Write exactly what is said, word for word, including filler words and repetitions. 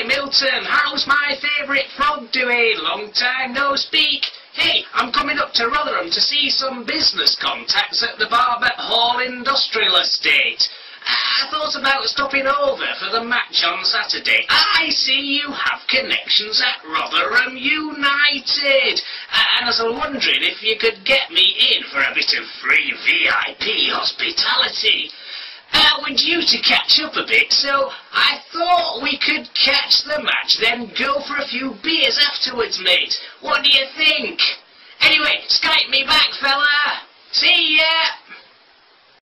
Milton, how's my favourite frog doing? Long time no speak. Hey, I'm coming up to Rotherham to see some business contacts at the Barbet Hall Industrial Estate. I thought about stopping over for the match on Saturday. I see you have connections at Rotherham United. And I was wondering if you could get me in for a bit of free V I P hospitality. Uh, we're due to catch up a bit, so I thought we could catch the match, then go for a few beers afterwards, mate. What do you think? Anyway, Skype me back, fella. See ya!